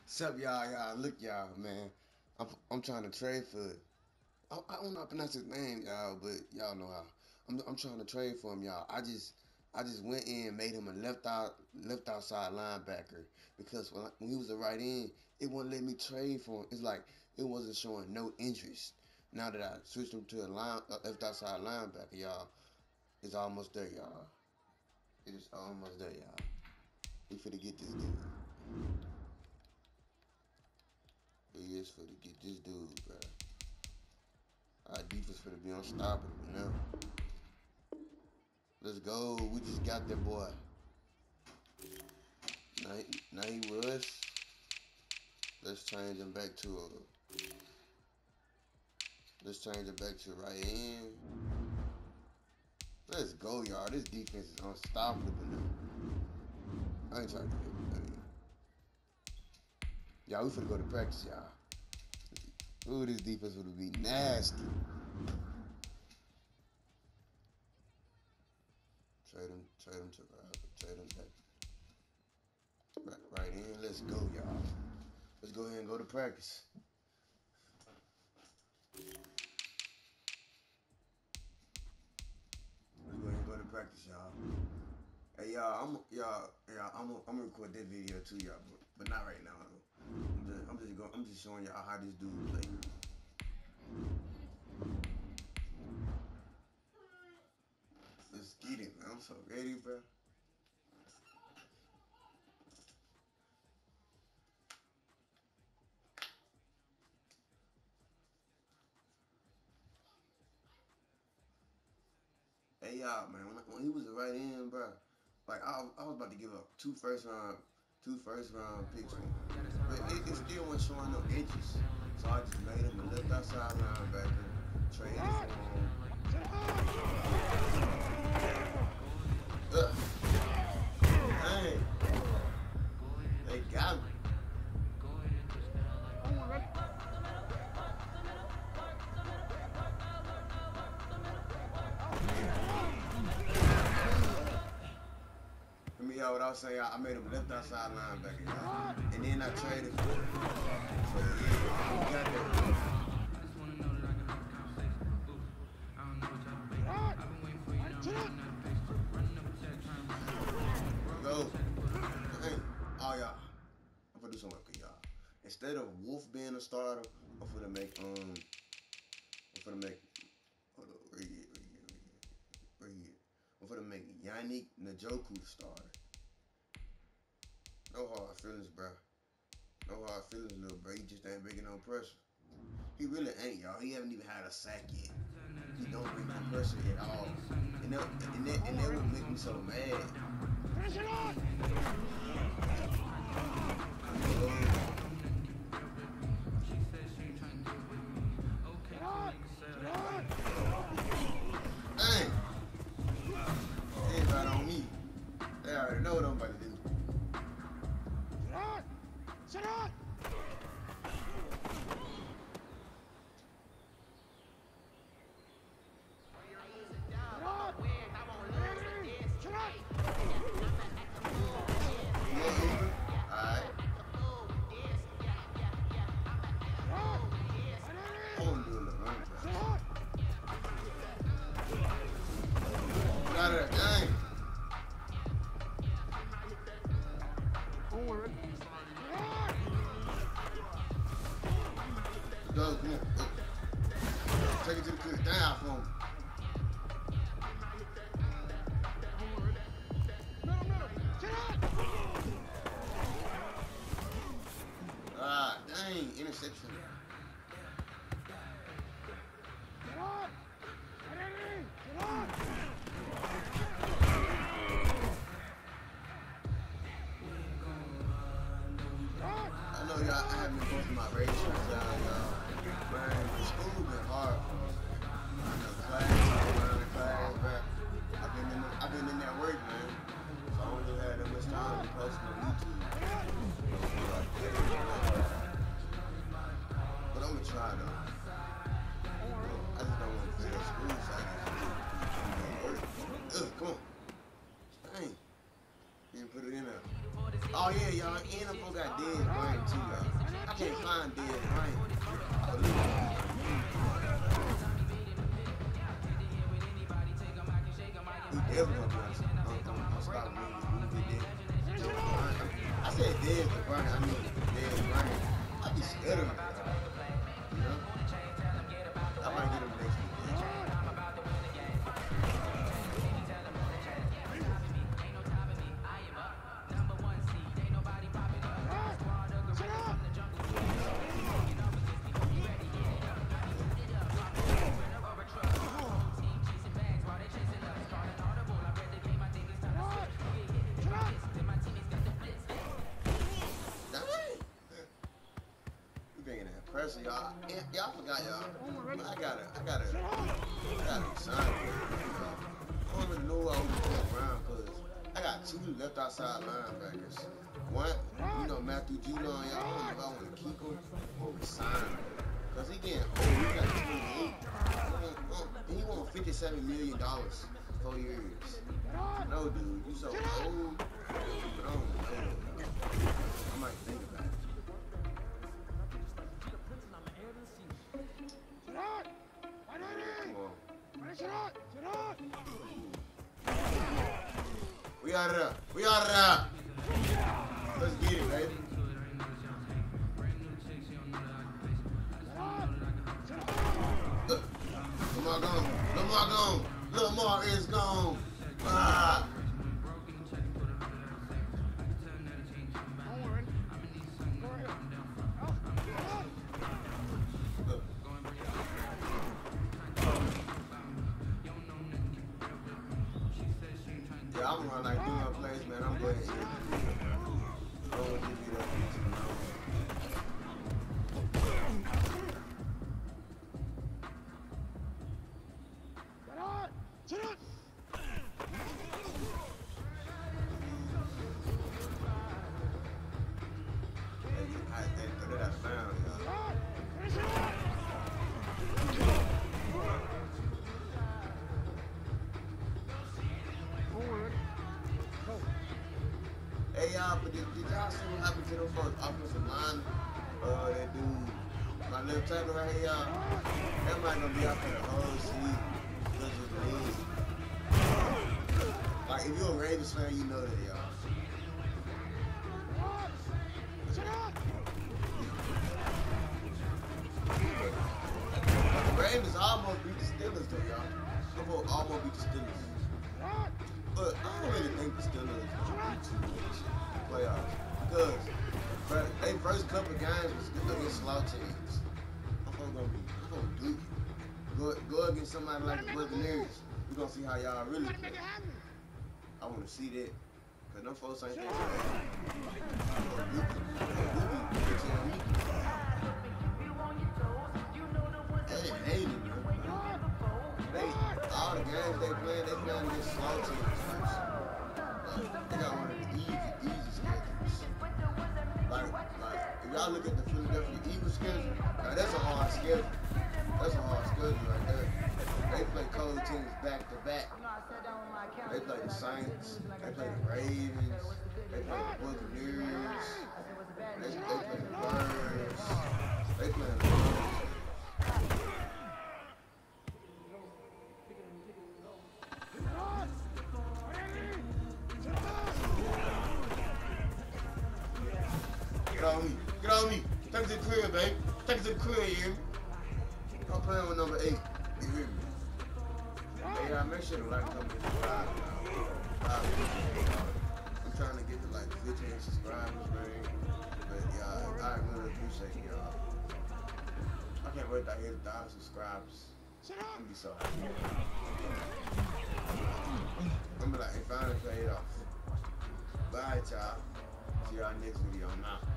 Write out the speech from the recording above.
Sup, y'all, look, y'all, man. I'm trying to trade for. I don't know how to pronounce his name, y'all, but y'all know how. I'm trying to trade for him, y'all. I just went in and made him a left outside linebacker because when he was a right end, it wouldn't let me trade for him. It's like it wasn't showing no interest. Now that I switched him to a left outside linebacker, y'all, it's almost there, y'all. It is almost there, y'all. We finna get this dude. We is finna get this dude, bro. Our defense finna be unstoppable now. Let's go. We just got that boy. Now he with us. Let's change him back to a. Let's change it back to right end. Let's go, y'all. This defense is unstoppable now. I ain't trying to do it. Y'all, we finna go to practice, y'all. Ooh, this defense would be nasty. Trade him to trade him back. Right in. Let's go, y'all. Let's go ahead and go to practice. Let's go ahead and go to practice, y'all. Hey, I'm gonna record that video too, y'all, but not right now. I'm just showing y'all how this dude play. Let's get it, man. I'm so ready, bro. Hey, y'all, man. When he was a right end, bro, like I was about to give up two first round picks for him, but it still wasn't showing no edges. So I just made him a left outside linebacker, traded for him. Dang, they got me. For me, y'all, what I was saying, I made him left outside linebacker, y'all. And then I traded for him. So yeah, he got that. Go. Hey, oh y'all. I'm gonna do something for y'all. Instead of Wolf being a starter, I'm gonna make hold on, right here. I'm gonna make Yannick Njoku the starter. No hard feelings, bro. No hard feelings, little bro. He just ain't bringing no pressure. He really ain't, y'all. He haven't even had a sack yet. He don't bring no pressure at all. And that would make me so mad. Pressure on! Hey! They ain't right on me. They already know what I'm about to do. Sit on! Go, come on. Take it to the clip. Down for him. Ah, dang. Interception. I know y'all, I haven't been posting my race shots down, y'all. Man, school been hard for me. I know class, bro. I've been in that work, man. So I don't really have that much time to post on YouTube. But I'm gonna try though. I just don't want to fail school, so I just come on. Dang. You didn't put it in there. Oh yeah, y'all. And I got dead, bro. Bryant too, y'all. I can't find Dez Bryant. Oh, look. He definitely gonna be on stop moving. I said Dez Bryant. I mean Dez Bryant. I be scared of him, y'all. You know? I might get him next week. Pressure, y'all. Y'all forgot, y'all. I gotta sign. I don't really know who I was playing around because I got two left outside linebackers. One, you know, Matthew Judon, y'all. I don't know if I want to keep him or resign him. Because he getting old. He got 28. He want $57 million 4 years. No, dude. You so old. But I don't know. I might think about it. We out of there. We out of there. Let's get it, baby. Lamar gone. Lamar gone. Lamar is gone. Ah. Yeah, I'm gonna run like doing a place, man. I'm going to give you that piece, Hey y'all, but did y'all see what happened to them first offensive line? That dude, my left tackle right here, y'all. That might gonna be out for the whole season because of the league. Like if you're a Ravens fan, you know that, y'all. The Ravens almost beat the Steelers though, y'all. They almost beat the Steelers. But I don't really think the Steelers will be too much in the playoffs because their first couple of games was against slow teams. I'm gonna do it. Go against somebody like the Buccaneers. We're gonna see how y'all really play. I want to see that because them folks ain't that bad. They hate it, man. All the games they playing against slow teams. They got one of the easy schedules. Like if y'all look at the Philadelphia Eagles schedule, now that's a hard schedule. That's a hard schedule right there. They play cold teams back to back. They play the Saints. They play the Ravens. They play the Buccaneers. They play the Birds. They play the Birds. Get on me. Get on me. Take it to the crib, babe. Take it to the crib, you hear me? I'm playing with number 8. You hear me? Hey, y'all, make sure to like, comment, subscribe. I'm trying to get to like 15 subscribers, man. But y'all, I really appreciate y'all. I can't wait to hit 1,000 subscribers. I'm gonna be so happy. I'm gonna be like, hey, finally paid off. Bye, y'all. See y'all next video. I'm out.